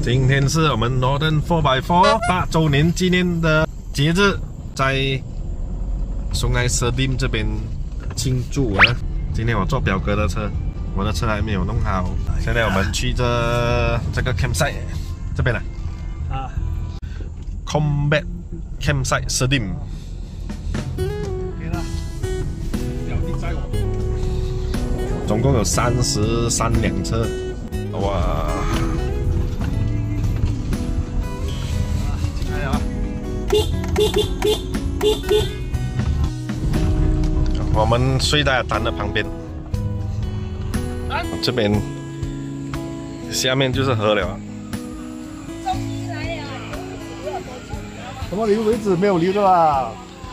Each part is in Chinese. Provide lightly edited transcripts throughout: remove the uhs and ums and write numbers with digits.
今天是我们 Northern 4x4 8周年纪念的节日，在松爱社店这边庆祝啊！今天我坐表哥的车，我的车还没有弄好。现在我们去这个 campsite 这边了啊 ，Combat Campsite 社店。总共有33辆车，哇！我们睡在丹的旁边，这边下面就是河了。 什么留位置没有留的啦？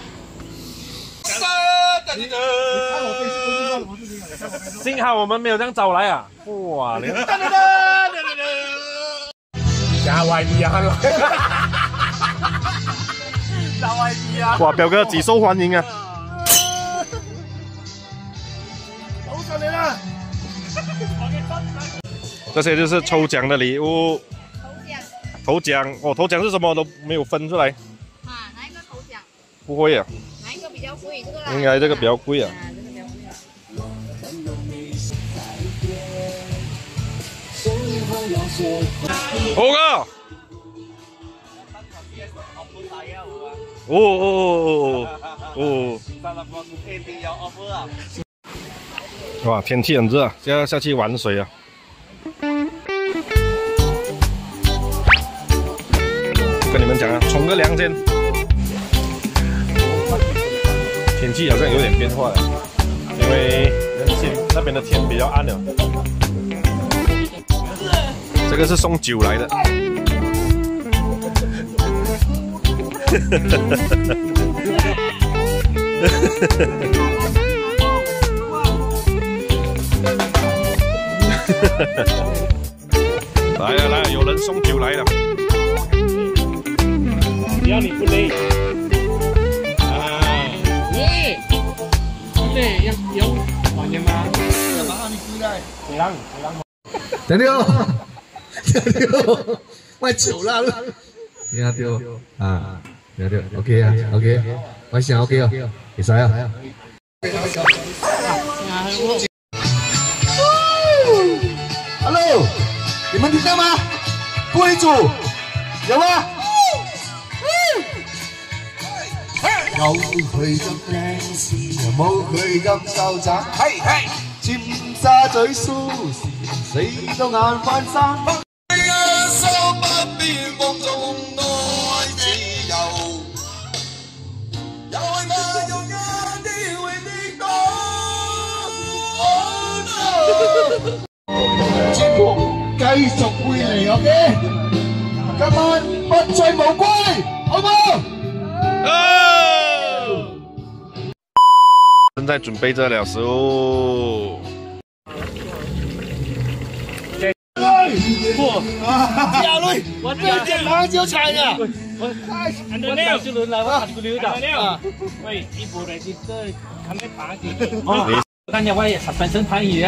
幸好我们没有这样早来啊！哇， 加 YB 啊！加 YB 啊！ 哇，表哥几受欢迎啊！ 好上来了！ 这些就是抽奖的礼物。头奖哦，头奖是什么都没有分出来。 啊，哪一个头奖？ 不会啊。 哪一个比较贵？这个啦。 应该这个比较贵啊。5个。哦。哇，天气很热，现在下去玩水啊。跟你们讲啊，冲个凉先。天气好像有点变化了，因为人心那边的天比较暗了。这个是送酒来的。来了来了，有人送酒来了。 只要你不累啊，对，要玩的吗？ 等掉，卖酒啦！你下掉啊，你掉 ，OK 啊 ，OK， 我想 OK 哦，会使啊。Hello， 你们听到吗？各位主，有吗？有佢咁靚事，又冇佢咁受責。係，尖沙咀蘇時，死到眼翻生。收不變夢中愛自由，又係我用一啲會啲講。節目繼續會嚟 ，OK？ 今晚不醉無歸，好冇？ 正在准备着了食物。 亚瑞，我这点马上就踩了。 我早就轮来，我很不溜的。喂，一部来去这还没爬起。哦，大家我也本身参与啊。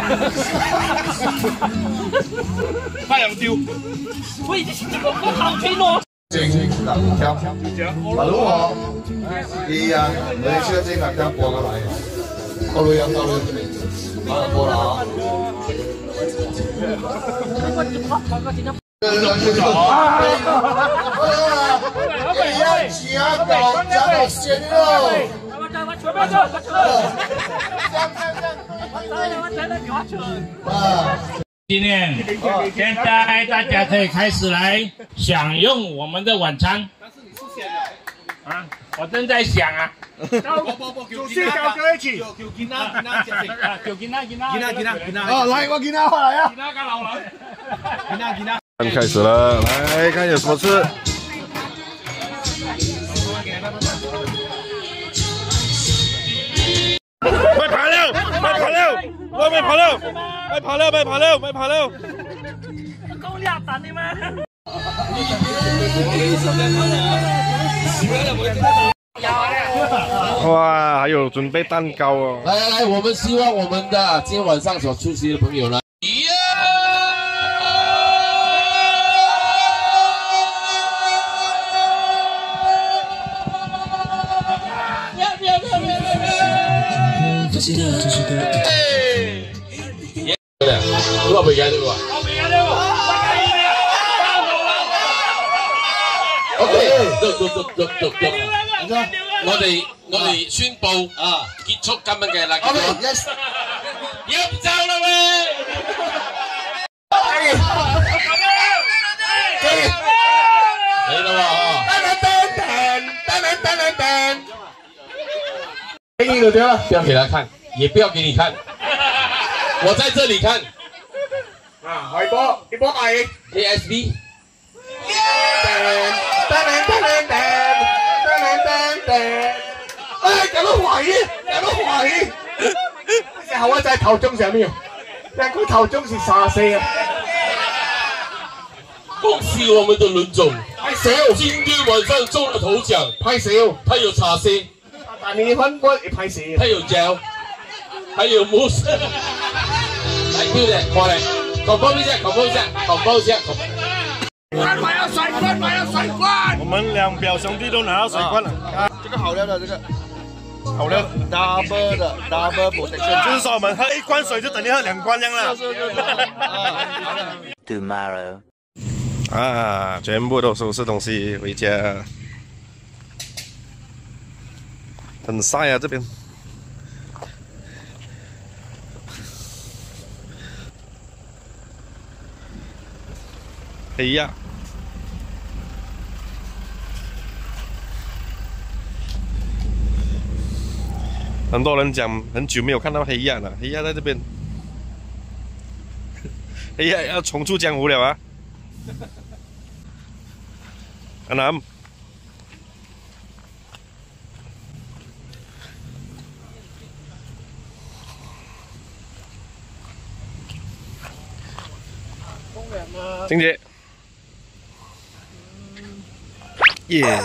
快点丢！ 喂，这个不好听哦。 正能量，馬佬我係啊，你哋出咗正能量過過嚟，過嚟有過嚟，過啦。 今天，现在大家可以开始来享用我们的晚餐。但是你是先的啊，我正在想啊。 主席搞在一起。 叫囡仔。 哦，來我囡仔過來啊！ 囡仔跟老人。囡仔。 开始了，来看有什么吃。快跑了！快跑了！我没跑了！快跑了！快跑了！快跑了！ 够俩蛋的吗？ 哇，还有准备蛋糕哦！ 来，我们希望我们的今天晚上所出席的朋友呢， 如果未嘅呢個。OK，我哋宣布結束今日嘅啦。OK，yes， 飲酒啦喂！嚟啦喎！给你了，对吧？不要给他看，也不要给你看，我在这里看。啊，開波，啲波係 ASB。哎，搞到懷疑，然後我在頭中上面，但佢頭中是34啊。恭喜我們的輪總，拍手！今天晚上中了頭獎，拍手！他有茶色，但你分波也拍手，他有膠，還有慕斯。來，對不對？過來，口爆一下， 我们两表兄弟都拿到水罐了。 这个好料的，这个好料 double protection， 就是说我们喝一罐水就等于喝2罐这样了。 Tomorrow。 啊，全部都收拾东西回家。很晒啊，这边。黑呀。很多人讲很久没有看到黑亚了，黑亚在这边，黑亚要重出江湖了啊！阿南，静姐，耶！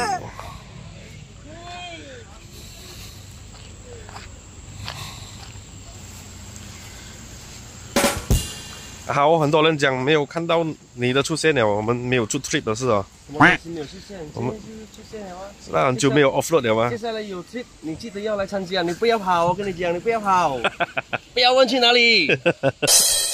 好，很多人讲没有看到你的出现了，我们没有出 trip 的是哦。 什么东西没有出现？今天就是出现了啊！ 那很久没有 offload 了吗？ 接下来有 trip， 你记得要来参加，你不要跑，我跟你讲，你不要跑，不要问去哪里。